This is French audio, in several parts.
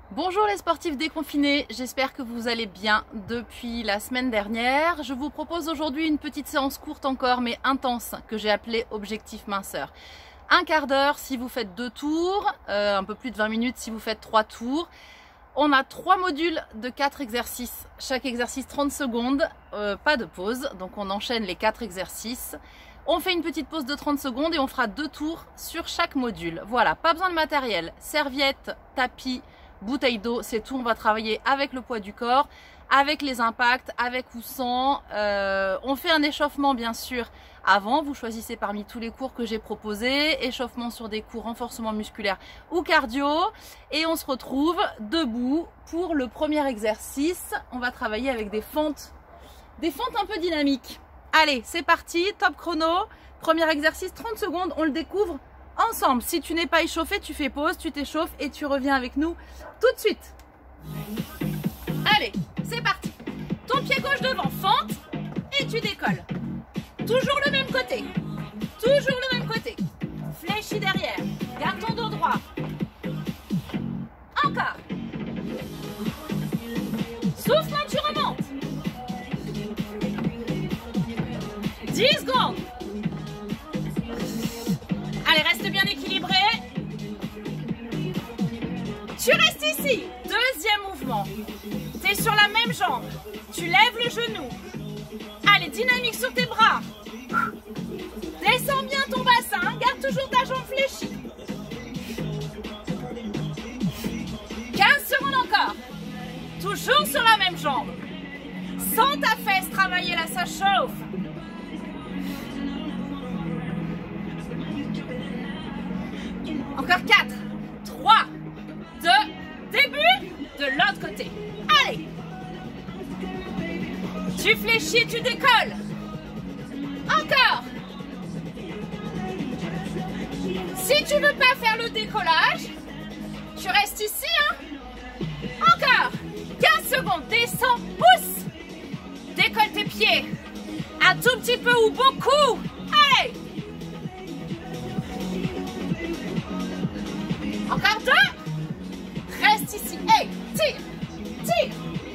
Bonjour les sportifs déconfinés, j'espère que vous allez bien depuis la semaine dernière. Je vous propose aujourd'hui une petite séance courte encore mais intense que j'ai appelée Objectif Minceur. Un quart d'heure si vous faites 2 tours, un peu plus de 20 minutes si vous faites 3 tours. On a 3 modules de 4 exercices, chaque exercice 30 secondes, pas de pause, donc on enchaîne les 4 exercices. On fait une petite pause de 30 secondes et on fera 2 tours sur chaque module. Voilà, pas besoin de matériel, serviette, tapis, bouteille d'eau, c'est tout. On va travailler avec le poids du corps, avec les impacts, avec ou sans. On fait un échauffement bien sûr avant. Vous choisissez parmi tous les cours que j'ai proposés. Échauffement sur des cours renforcement musculaire ou cardio. Et on se retrouve debout pour le premier exercice. On va travailler avec des fentes un peu dynamiques. Allez, c'est parti, top chrono. Premier exercice, 30 secondes, on le découvre ensemble. Si tu n'es pas échauffé, tu fais pause, tu t'échauffes et tu reviens avec nous tout de suite. Allez, c'est parti. Ton pied gauche devant, fente et tu décolles. Toujours le même côté. Toujours le même côté. Fléchis derrière. Garde ton dos droit. Encore. Souffle quand tu remontes. 10 secondes. Allez, reste bien équilibré. Tu restes ici. Deuxième mouvement. Tu es sur la même jambe. Tu lèves le genou. Allez, dynamique sur tes bras. Descends bien ton bassin. Garde toujours ta jambe fléchie. 15 secondes encore. Toujours sur la même jambe. Sens ta fesse travailler là, ça chauffe. Encore 4, 3, 2, début de l'autre côté. Allez. Tu fléchis, tu décolles. Encore. Si tu veux pas faire le décollage, tu restes ici. Encore. 15 secondes. Descends, pousse. Décolle tes pieds. Un tout petit peu ou beaucoup. Allez. Encore 2. Reste ici. Hey, tire, tire.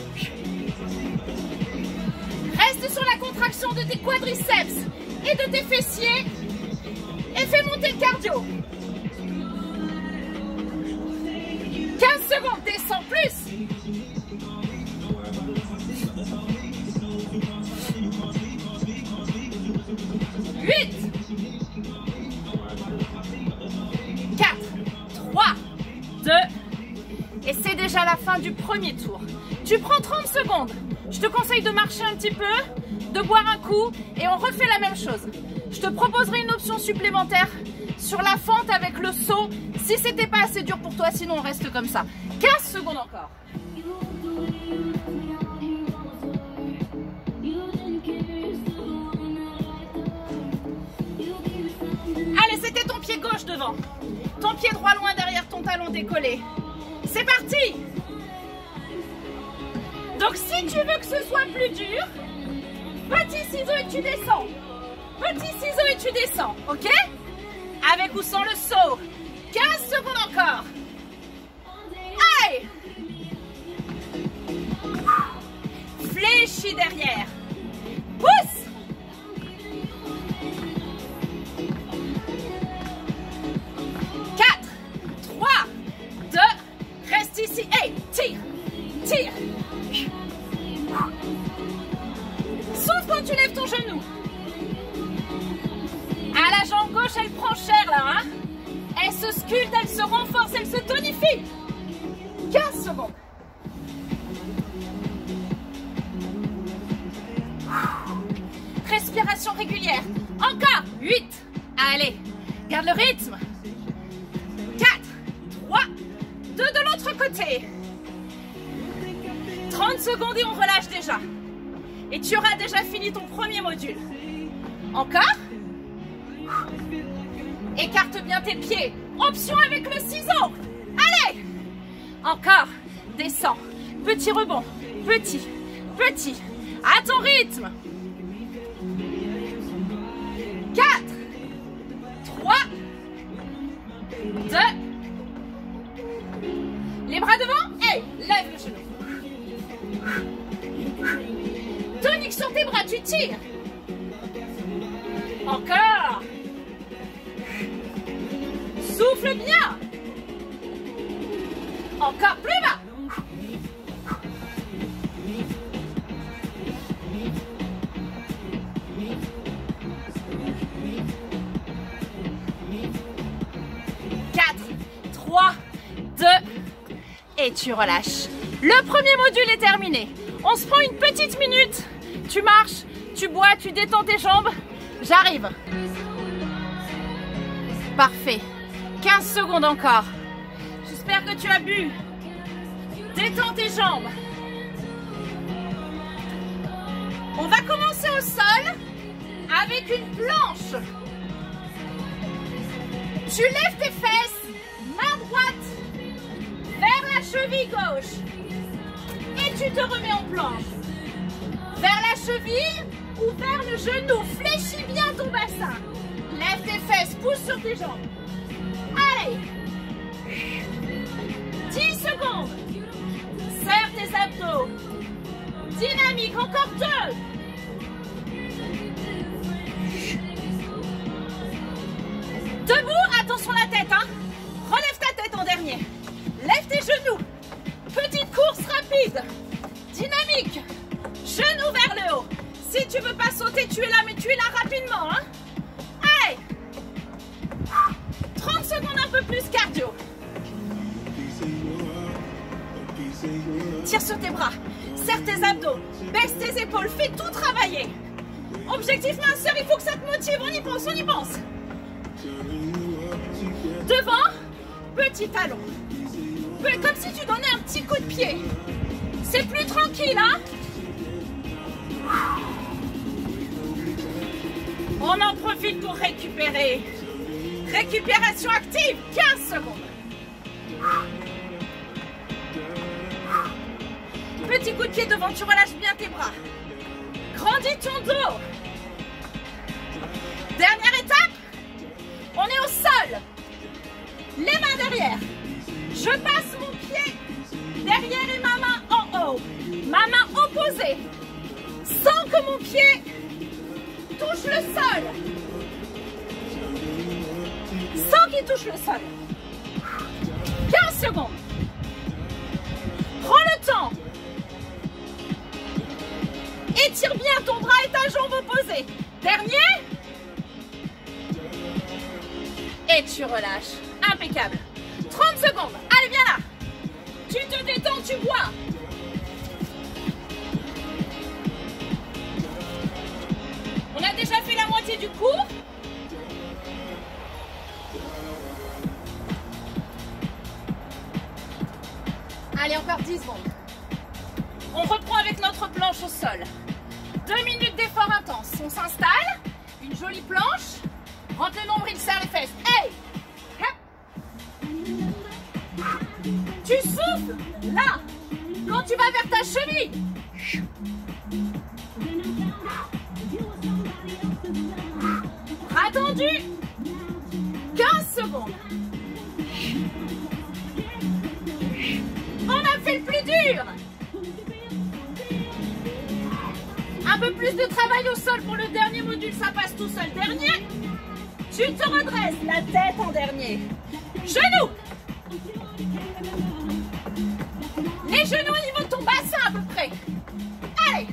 Reste sur la contraction de tes quadriceps et de tes fessiers. Et fais monter le cardio. 15 secondes. Descends plus. 8. 4. 3, 2, et c'est déjà la fin du premier tour. Tu prends 30 secondes. Je te conseille de marcher un petit peu, de boire un coup et on refait la même chose. Je te proposerai une option supplémentaire sur la fente avec le saut si c'était pas assez dur pour toi, sinon on reste comme ça. 15 secondes encore. Allez, c'était ton pied gauche devant. Ton pied droit loin derrière ton talon décollé. C'est parti. Donc si tu veux que ce soit plus dur, petit ciseau et tu descends. Petit ciseau et tu descends, ok? Avec ou sans le saut. 15 secondes encore. Allez. Fléchis derrière. Pousse. 4, 3, 2, reste ici. Hey, tire, tire. Souffle quand tu lèves ton genou. Ah, la jambe gauche, elle prend cher là, hein? Elle se sculpte, elle se renforce, elle se tonifie. 15 secondes. Respiration régulière. Encore. 8. Allez, garde le rythme. 4, 3, 2 de l'autre côté. 30 secondes et on relâche déjà. Et tu auras déjà fini ton premier module. Encore. Écarte bien tes pieds. Option avec le ciseau. Allez. Encore. Descends. Petit rebond. Petit. Petit. À ton rythme. 4, 3, 2, Les bras devant. Hey, lève le genou. Tonique sur tes bras, tu tires. Encore. Souffle bien. Encore plus bas. Et tu relâches. Le premier module est terminé. On se prend une petite minute. Tu marches, tu bois, tu détends tes jambes. J'arrive. Parfait. 15 secondes encore. J'espère que tu as bu. Détends tes jambes. On va commencer au sol avec une planche. Tu lèves tes fesses, main droite vers la cheville gauche et tu te remets en planche. Vers la cheville ou vers le genou. Fléchis bien ton bassin. Lève tes fesses, pousse sur tes jambes. Allez. 10 secondes. Serre tes abdos. Dynamique, encore 2. Debout, attention la tête, hein. Relève ta tête en dernier. Lève tes genoux. Petite course rapide. Dynamique. Genoux vers le haut. Si tu veux pas sauter, tu es là, mais tu es là rapidement, hein. Allez. 30 secondes, un peu plus cardio. Tire sur tes bras. Serre tes abdos. Baisse tes épaules. Fais tout travailler. Objectif minceur, il faut que ça te motive. On y pense, on y pense. Devant, petit talon. Comme si tu donnais un petit coup de pied. C'est plus tranquille, hein? On en profite pour récupérer. Récupération active, 15 secondes. Petit coup de pied devant, tu relâches bien tes bras. Grandis ton dos. Dernière étape, on est au sol. Les mains derrière. Je passe mon pied derrière et ma main en haut. Ma main opposée. Sans que mon pied touche le sol. Sans qu'il touche le sol. 15 secondes. Prends le temps. Étire bien ton bras et ta jambe opposée. Dernier. Et tu relâches. Impeccable. 30 secondes. Allez, viens là. Tu te détends, tu bois. On a déjà fait la moitié du cours. Allez, encore 10 secondes. On reprend avec notre planche au sol. 2 minutes d'effort intense. On s'installe. Une jolie planche. Rentre le nombril, serre les fesses. Hey! Tu souffles là, quand tu vas vers ta cheville. Attendu. 15 secondes. On a fait le plus dur. Un peu plus de travail au sol pour le dernier module, ça passe tout seul. Dernier. Tu te redresses, la tête en dernier. Genoux. Les genoux au niveau de ton bassin à peu près. Allez.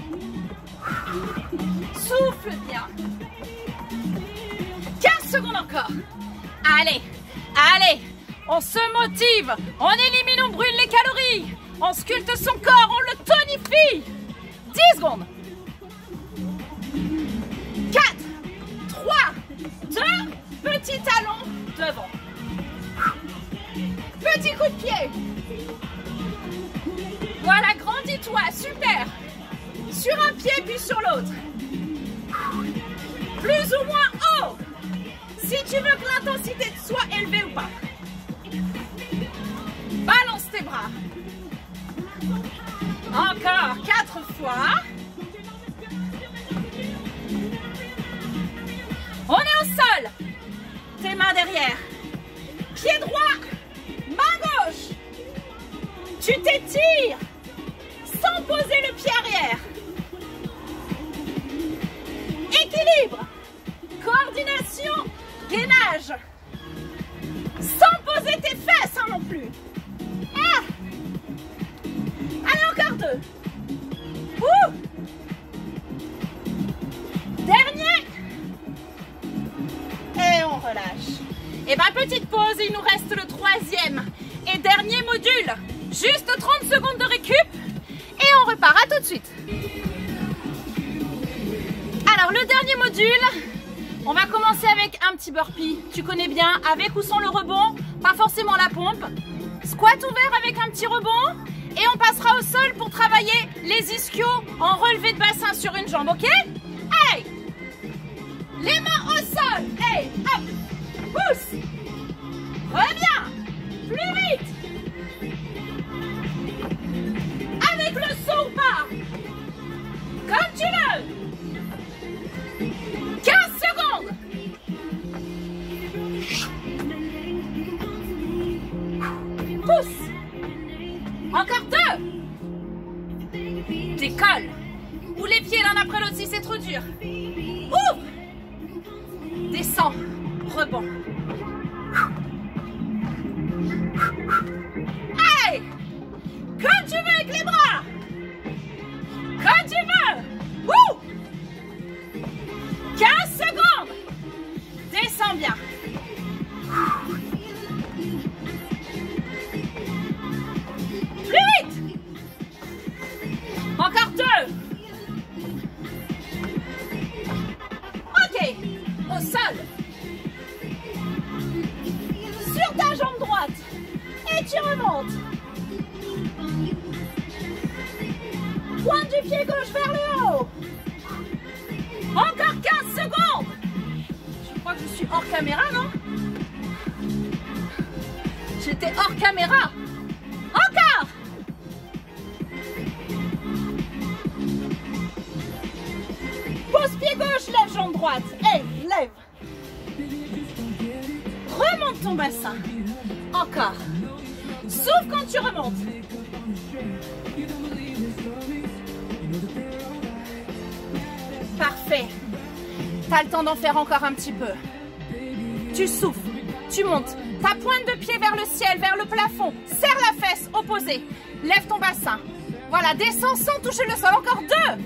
Souffle bien. 15 secondes encore. Allez. Allez. On se motive. On élimine, on brûle les calories. On sculpte son corps, on le tonifie. 10 secondes. 4, 3, 2, petit talon devant. Petit coup de pied. Voilà, grandis-toi, super. Sur un pied puis sur l'autre. Plus ou moins haut. Si tu veux que l'intensité soit élevée ou pas. Balance tes bras. Encore 4 fois. On est au sol. Tes mains derrière. Pied droit. Main gauche. module. Juste 30 secondes de récup et on repart. À tout de suite. Alors le dernier module, on va commencer avec un petit burpee. Tu connais bien, avec ou sans le rebond, pas forcément la pompe. Squat ouvert avec un petit rebond et on passera au sol pour travailler les ischios en relevé de bassin sur une jambe, ok? Hey! Les mains au sol. Hey, hop, pousse. Reviens. Plus vite. Avec le saut ou pas. Comme tu veux. 15 secondes. Pousse. Encore 2. Décolle. Ou les pieds l'un après l'autre si c'est trop dur. Ouvre. Descends. Rebond. Allez. Comme tu veux avec les bras. Comme tu veux. Ouh. 15 secondes. Descends bien. Plus vite. Encore 2. Ok. Au sol. Sur ta jambe droite. Et tu remontes. Pointe du pied gauche vers le haut. Encore 15 secondes. Je crois que je suis hors caméra, non? J'étais hors caméra. Encore. Pose pied gauche, lève jambe droite. Hey, lève. Remonte ton bassin. Encore. Souffle quand tu remontes. Parfait. T'as le temps d'en faire encore un petit peu. Tu souffles, tu montes. Ta pointe de pied vers le ciel, vers le plafond. Serre la fesse opposée. Lève ton bassin. Voilà, descends sans toucher le sol. Encore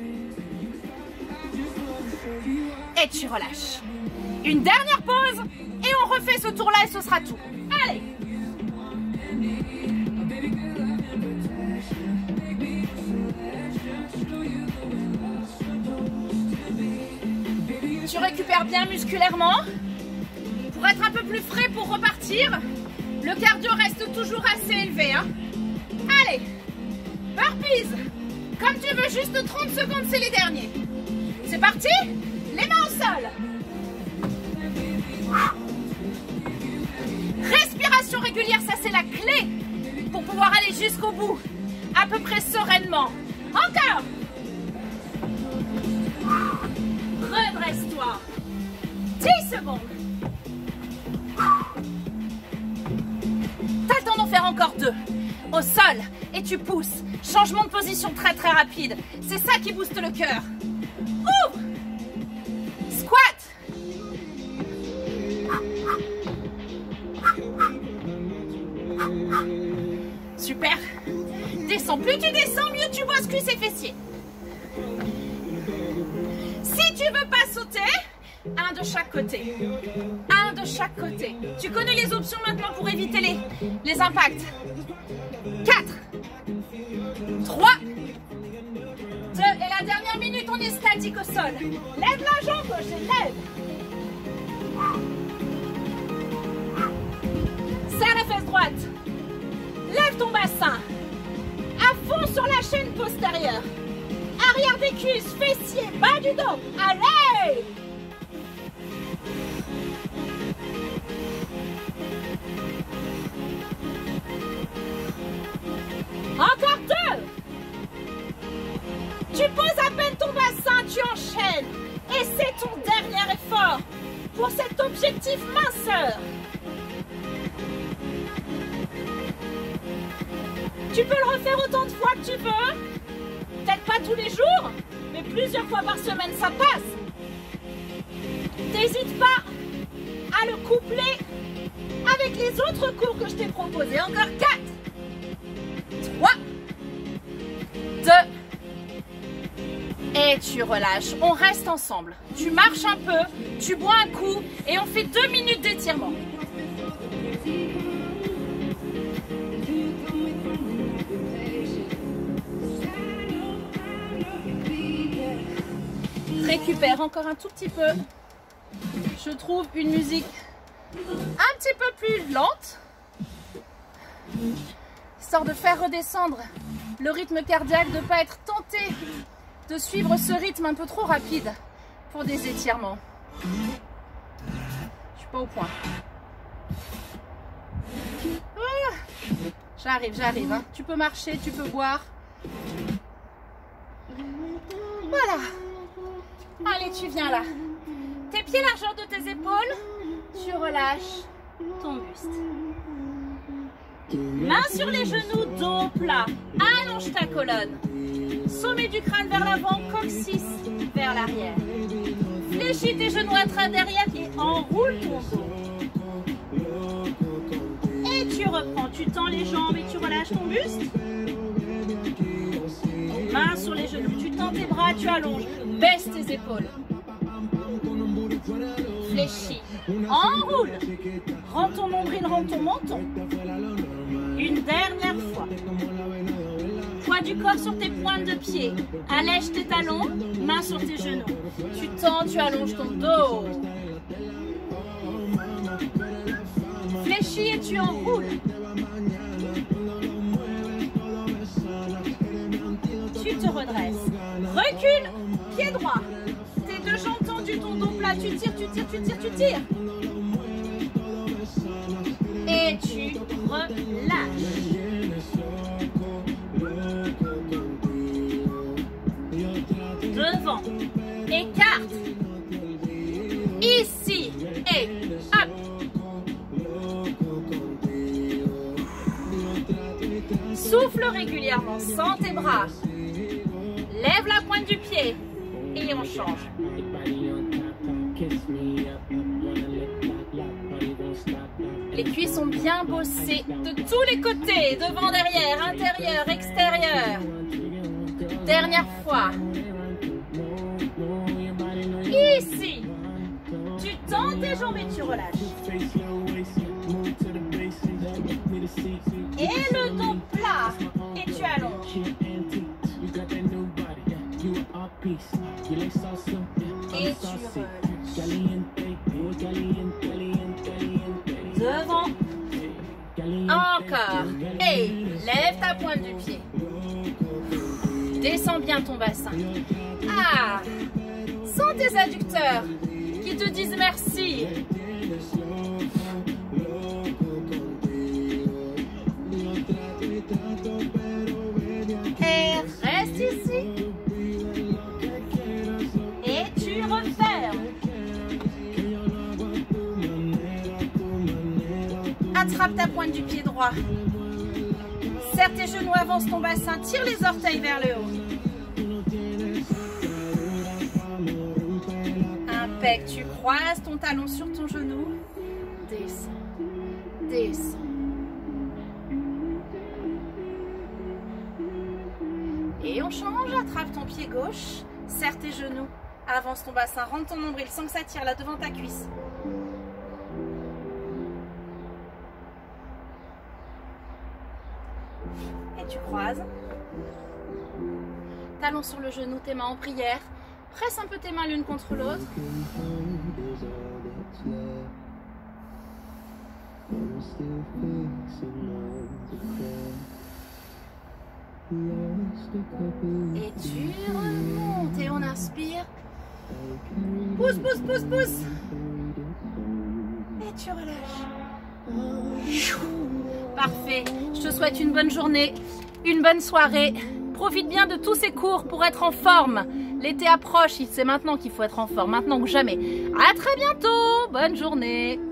2. Et tu relâches. Une dernière pause. Et on refait ce tour-là et ce sera tout. Allez. Tu récupères bien musculairement pour être un peu plus frais pour repartir. Le cardio reste toujours assez élevé. Hein. Allez, burpees. Comme tu veux, juste 30 secondes, c'est les derniers. C'est parti. Les mains au sol. Respiration régulière, ça c'est la clé pour pouvoir aller jusqu'au bout, à peu près sereinement. Encore. Redresse-toi. 10 secondes. T'as le temps d'en faire encore 2. Au sol. Et tu pousses. Changement de position très très rapide. C'est ça qui booste le cœur. Ouvre. Squat. Super. Descends. Plus tu descends, mieux tu bosses cuisses et fessiers. Si tu veux pas sauter, un de chaque côté. Un de chaque côté. Tu connais les options maintenant pour éviter les impacts. 4, 3, 2, et la dernière minute, on est statique au sol. Lève la jambe gauche et lève. Serre la fesse droite. Lève ton bassin. À fond sur la chaîne postérieure. Arrière des cuisses, fessiers, bas du dos. Allez! Encore 2. Tu poses à peine ton bassin, tu enchaînes. Et c'est ton dernier effort pour cet objectif minceur. Tu peux le refaire autant de fois que tu veux. Peut-être pas tous les jours, mais plusieurs fois par semaine, ça passe. N'hésite pas à le coupler avec les autres cours que je t'ai proposés. Encore 4, 3, 2, et tu relâches. On reste ensemble. Tu marches un peu, tu bois un coup et on fait 2 minutes d'étirement. récupère encore un tout petit peu. Je trouve une musique un petit peu plus lente, histoire de faire redescendre le rythme cardiaque, de ne pas être tenté de suivre ce rythme un peu trop rapide pour des étirements. Je suis pas au point. J'arrive. Hein. Tu peux marcher, tu peux boire. Voilà. Allez, tu viens là. Tes pieds largeur de tes épaules. Tu relâches ton buste. Mains sur les genoux, dos plat. Allonge ta colonne. Sommet du crâne vers l'avant, coccyx vers l'arrière. Fléchis tes genoux à travers derrière et enroule ton dos. Et tu reprends, tu tends les jambes et tu relâches ton buste. Mains sur les genoux, tu tends tes bras, tu allonges. Baisse tes épaules. Fléchis, enroule. Rentre ton nombril, rentre ton menton. Une dernière fois. Poids du corps sur tes pointes de pied. Allège tes talons, mains sur tes genoux. Tu tends, tu allonges ton dos. Fléchis et tu enroules. Tu te redresses. Recule, pied droit. Tes deux jambes tendues, ton dos plat. Tu tires, tu tires, tu tires, tu tires. Et tu relâches. Devant, écarte, ici, et hop. Souffle régulièrement, sens tes bras. Lève la pointe du pied et on change. Les cuisses sont bien bossées de tous les côtés, devant, derrière, intérieur, extérieur. Dernière fois. Ici, tu tends tes jambes et tu relâches. Et le dos plat et tu allonges. Et tu relâches. Devant. Encore. Et lève ta pointe du pied. Descends bien ton bassin. Ah! Sens tes adducteurs qui te disent merci. Et reste ici. Et tu refermes. Attrape ta pointe du pied droit. Serre tes genoux, avance ton bassin, tire les orteils vers le haut. Impec, tu croises ton talon sur ton genou. Descends, descends. Et on change, attrape ton pied gauche, serre tes genoux, avance ton bassin, rentre ton nombril sans que ça tire là devant ta cuisse. Et tu croises. Talon sur le genou, tes mains en prière. Presse un peu tes mains l'une contre l'autre. Et tu remontes et on inspire. Pousse, pousse, pousse, pousse. Et tu relâches. Parfait. Je te souhaite une bonne journée, une bonne soirée. Profite bien de tous ces cours pour être en forme. L'été approche, c'est maintenant qu'il faut être en forme, maintenant que jamais. À très bientôt. Bonne journée.